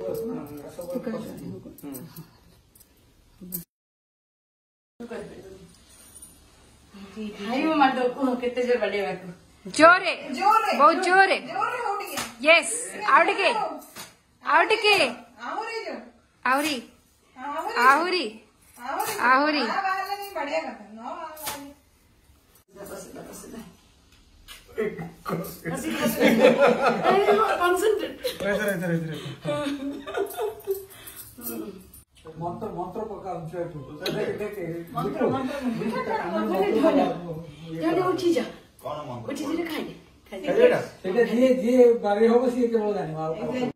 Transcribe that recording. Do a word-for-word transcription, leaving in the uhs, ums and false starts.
जोरे बहुत जोरे यस आउट के आउट के आहुरी आहुरी आहुरी मंत्र मंत्र पका उठी जा कौन मंत्र उठी जा खाई जी जी बारी हो बस ये केवल जाने